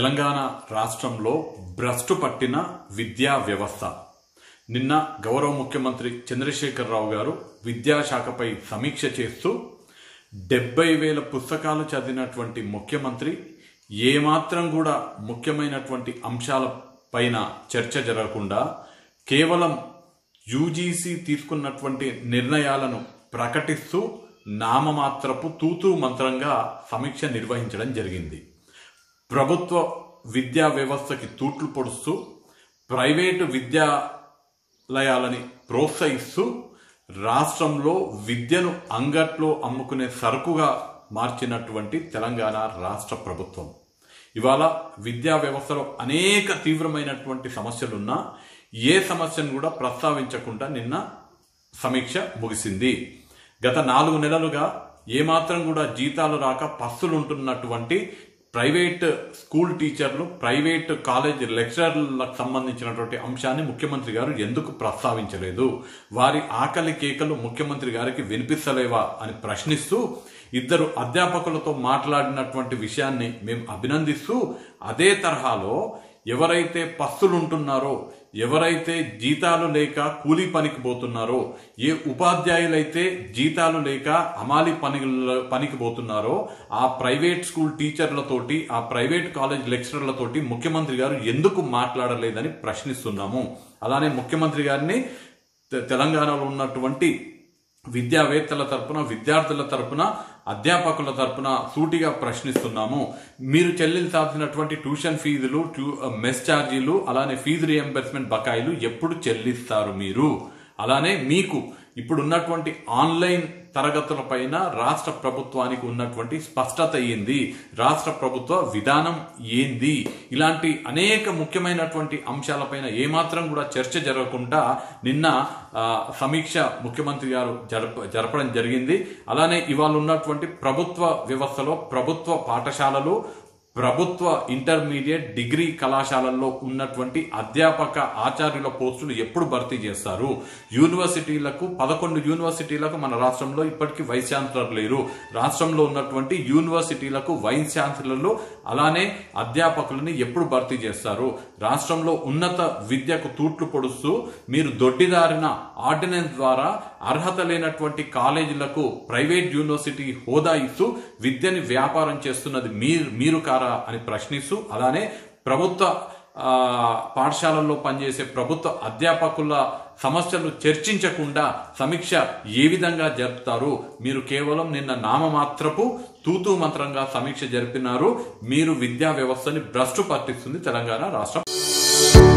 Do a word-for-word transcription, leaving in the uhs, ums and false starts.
తెలంగాణ రాష్ట్రంలో భ్రష్టు పట్టిన విద్యా వ్యవస్థ. నిన్న గౌరవ ముఖ్యమంత్రి చంద్రశేఖరరావు గారు విద్యాశాఖపై సమీక్ష చేస్తూ డెబ్బై వేల పుస్తకాలు చదివినటువంటి ముఖ్యమంత్రి ఏమాత్రం కూడా ముఖ్యమైనటువంటి అంశాల పైన చర్చ జరగకుండా కేవలం యూజీసీ తీసుకున్నటువంటి నిర్ణయాలను ప్రకటిస్తూ నామమాత్రపు తూతూ మంత్రంగా సమీక్ష నిర్వహించడం జరిగింది. ప్రభుత్వ విద్యా వ్యవస్థకి తూట్లు పొడుస్తూ ప్రైవేటు విద్యాలయాలని ప్రోత్సహిస్తూ రాష్ట్రంలో విద్యను అంగట్లో అమ్ముకునే సరుకుగా మార్చినటువంటి తెలంగాణ రాష్ట్ర ప్రభుత్వం ఇవాళ విద్యా వ్యవస్థలో అనేక తీవ్రమైనటువంటి సమస్యలున్నా ఏ సమస్యను కూడా ప్రస్తావించకుండా నిన్న సమీక్ష ముగిసింది. గత నాలుగు నెలలుగా ఏమాత్రం కూడా జీతాలు రాక పస్తులుంటున్నటువంటి ప్రైవేట్ స్కూల్ టీచర్లు, ప్రైవేట్ కాలేజ్ లెక్చరర్లకు సంబంధించినటువంటి అంశాన్ని ముఖ్యమంత్రి గారు ఎందుకు ప్రస్తావించలేదు, వారి ఆకలి కేకలు ముఖ్యమంత్రి గారికి వినిపిస్తలేవా అని ప్రశ్నిస్తూ ఇద్దరు అధ్యాపకులతో మాట్లాడినటువంటి విషయాన్ని మేము అభినందిస్తూ, అదే తరహాలో ఎవరైతే పస్తులుంటున్నారో, ఎవరైతే జీతాలు లేక కూలీ పనికి పోతున్నారో, ఏ ఉపాధ్యాయులైతే జీతాలు లేక అమాలి పని పనికి పోతున్నారో ఆ ప్రైవేట్ స్కూల్ టీచర్లతోటి, ఆ ప్రైవేట్ కాలేజ్ లెక్చరర్లతోటి ముఖ్యమంత్రి గారు ఎందుకు మాట్లాడలేదని ప్రశ్నిస్తున్నాము. అలానే ముఖ్యమంత్రి గారిని తెలంగాణలో ఉన్నటువంటి విద్యావేత్తల తరపున, విద్యార్థుల తరపున, అధ్యాపకుల తరపున సూటిగా ప్రశ్నిస్తున్నాము. మీరు చెల్లించాల్సినటువంటి ట్యూషన్ ఫీజులు, మెస్ ఛార్జీలు, అలానే ఫీజు రియంబర్స్మెంట్ బకాయిలు ఎప్పుడు చెల్లిస్తారు మీరు? అలానే మీకు ఇప్పుడున్నటువంటి ఆన్లైన్ తరగతుల పైన రాష్ట్ర ప్రభుత్వానికి ఉన్నటువంటి స్పష్టత ఏంది, రాష్ట్ర ప్రభుత్వ విధానం ఏంది, ఇలాంటి అనేక ముఖ్యమైనటువంటి అంశాలపైన ఏమాత్రం కూడా చర్చ జరగకుండా నిన్న సమీక్ష ముఖ్యమంత్రి గారు జరప జరపడం జరిగింది. అలానే ఇవాళ ఉన్నటువంటి ప్రభుత్వ వ్యవస్థలో ప్రభుత్వ పాఠశాలలు, ప్రభుత్వ ఇంటర్మీడియట్, డిగ్రీ కళాశాలల్లో ఉన్నటువంటి అధ్యాపక ఆచార్యుల పోస్టులు ఎప్పుడు భర్తీ చేస్తారు? యూనివర్సిటీలకు, పదకొండు యూనివర్సిటీలకు మన రాష్ట్రంలో ఇప్పటికీ వైస్ ఛాన్సలర్ లేరు. రాష్ట్రంలో ఉన్నటువంటి యూనివర్సిటీలకు వైస్ ఛాన్సలర్లు, అలానే అధ్యాపకులని ఎప్పుడు భర్తీ చేస్తారు? రాష్ట్రంలో ఉన్నత విద్యకు తూట్లు పొడుస్తూ మీరు దొడ్డిదారిన ఆర్డినెన్స్ ద్వారా అర్హత లేనటువంటి కాలేజీలకు ప్రైవేట్ యూనివర్సిటీ హోదా ఇస్తూ విద్యని వ్యాపారం చేస్తున్నది మీరు మీరు కారా అని ప్రశ్నిస్తూ, అలానే ప్రభుత్వ పాఠశాలల్లో పనిచేసే ప్రభుత్వ అధ్యాపకుల సమస్యలు చర్చించకుండా సమీక్ష ఏ విధంగా జరుపుతారు? మీరు కేవలం నిన్న నామమాత్రపు తూతూ మంత్రంగా సమీక్ష జరిపినారు. మీరు విద్యా వ్యవస్థని భ్రష్టు పట్టిస్తుంది తెలంగాణ రాష్ట్రం.